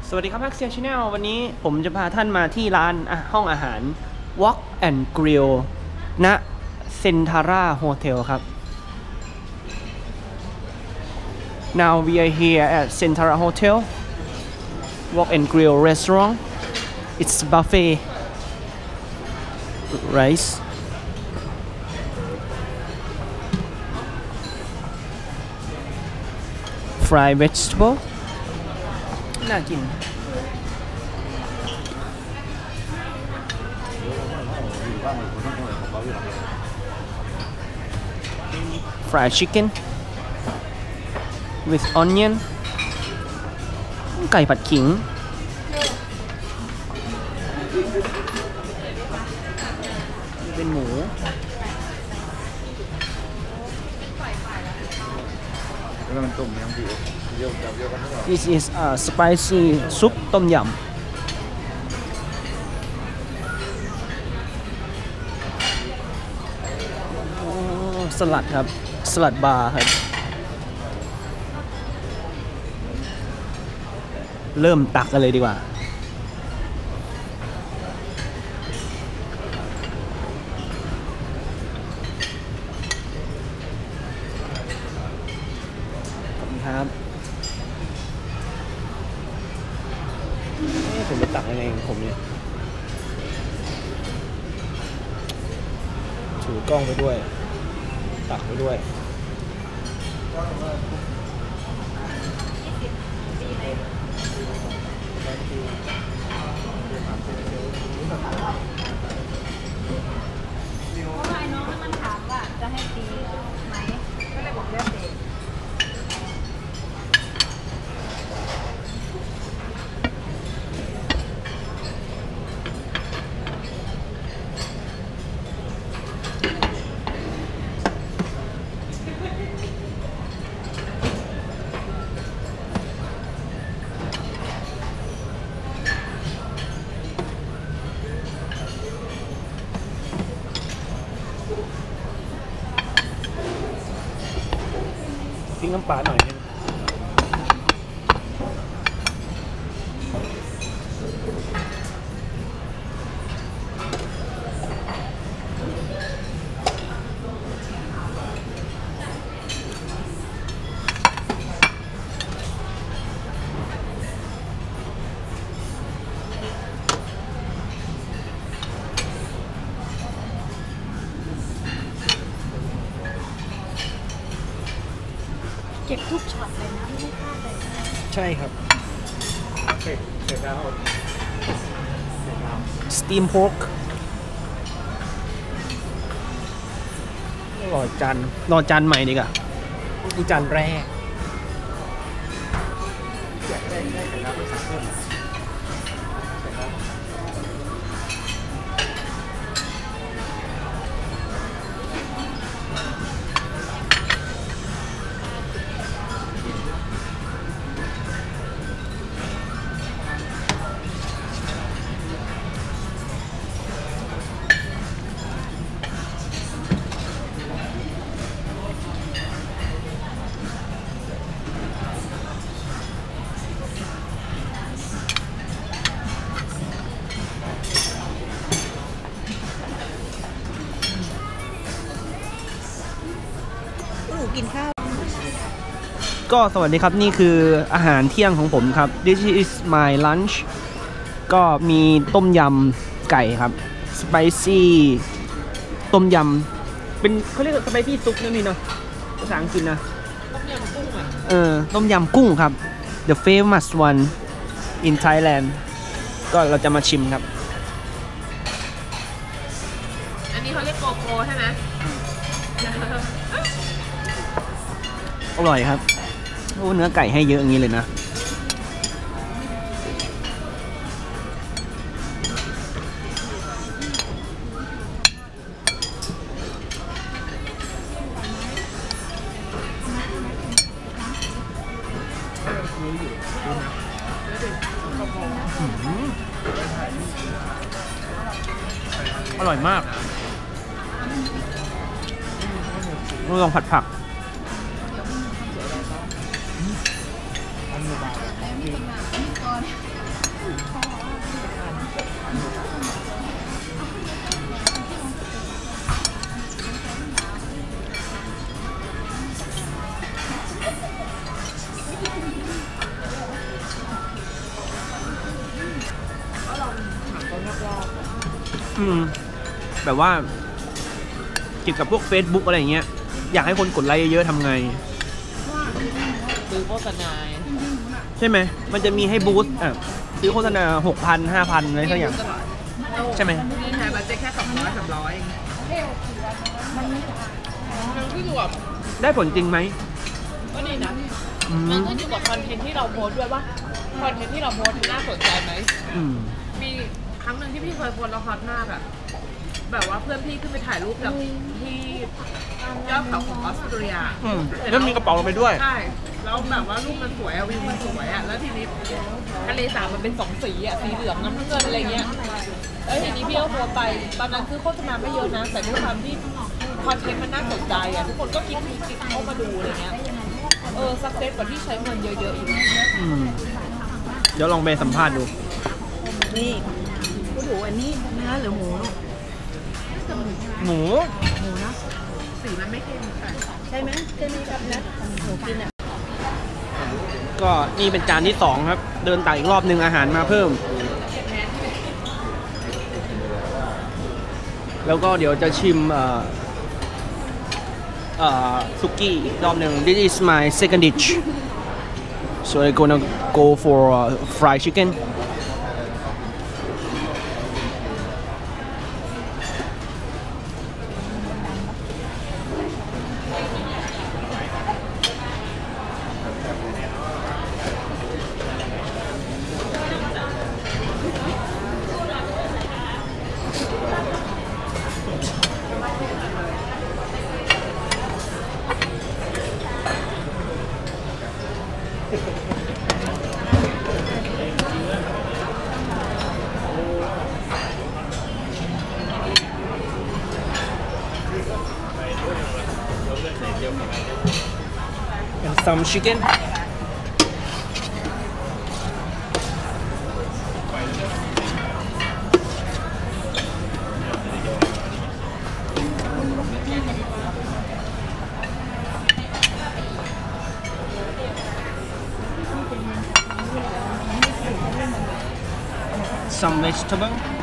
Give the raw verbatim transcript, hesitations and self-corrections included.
สวัสดีครับ Axial Channel วันนี้ผมจะพาท่านมาที่ร้านห้องอาหาร Wok and Grill ณ Centara Hotel ครับ Now we are here at Centara Hotel Wok and Grill restaurant. It's buffet rice, fried vegetable น่ากิน fried chicken with onion ไก่ผัดขิงเป็นหมู This is a spicy soup ต้มยำสลัดครับสลัดบาร์ครับเริ่มตักกันเลยดีกว่าขอบคุณครับผมจะตักยังไงของผมเนี่ยถือกล้องไปด้วยตักไปด้วยทิ้งน้ำปลาหน่อยนึงเก็บทุกช็อตเลยนะไม่ได้พลาดเลยใช่ครับสตีมโพกรอจานรอจานใหม่ดีกว่านี่จานแรกกินข้าวก็สวัสดีครับนี่คืออาหารเที่ยงของผมครับ This is my lunch ก็มีต้มยำไก่ครับ spicy ต้มยำเป็นเขาเรียกสไปซี่ซุปนั่นนี่เนาะภาษาอังกฤษนะต้มยำกุ้งอ่ะเออต้มยำกุ้งครับ the famous one in Thailand ก็เราจะมาชิมครับอันนี้เขาเรียกโกโก้ใช่ไหมอร่อยครับโอ้เนื้อไก่ให้เยอะอย่างนี้เลยนะอร่อยมากลองผัดผักออืมแบบว่าเกี่ยวกับพวก Facebook อะไรอย่างเงี้ยอยากให้คนกดไลค์เยอะๆทำไงซื้อโฆษณาใช่ไหมมันจะมีให้บูสต์อ่ะซื้อโฆษณาหกพันห้าพันอะไรสักอย่างใช่ไหมนี่ใช้บัตเจ็ตแค่สองร้อยสามร้อยเองมันขึ้นอยู่กับได้ผลจริงไหมก็ดีนะอืมมันขึ้นอยู่กับคอนเทนต์ที่เราโพสต์ด้วยว่าคอนเทนต์ที่เราโพสต์น่าสนใจไหมอืมมีครั้งหนึ่งที่พี่เคยโพสต์แล้วฮอตมากอะแบบว่าเพื่อนพี่ขึ้นไปถ่ายรูปกับที่ยอดเขาของออสเตรียอืมแล้วมีกระเป๋าลงไปด้วยใช่แล้วแบบว่ารูปมันสวยอะวิวมันสวยอะแล้วทีนี้ทะเลสาบมันเป็นสองสีอะสีเหลืองน้ำเงินอะไรเงี้ยแล้วทีนี้พี่ก็โพสต์ไปตอนนั้นคือโฆษณาไม่เยอะนะแต่ด้วยความที่คอนเทนต์มันน่าสนใจอะทุกคนก็คลิกคลิกคลิกเข้ามาดูอะไรเงี้ยเออสักเซสกว่าที่ใช้เงินเยอะๆอีกอืมเดี๋ยวลองไปสัมภาษณ์ดูนี่กูดูอันนี้เนื้อหรือหมูลูกหมูหมูนะสีมันไม่เข้มค่ะใช่ไหมใช่ไหมครับนะหมูกินอ่ะก็นี่เป็นจานที่สองครับ เดินตักอีกรอบหนึ่งอาหารมาเพิ่ม แล้วก็เดี๋ยวจะชิมเอ่อเอ่อสุกี้อีกรอบหนึ่ง This is my second dish so I'm gonna go for uh, fried chicken and some chicken some vegetable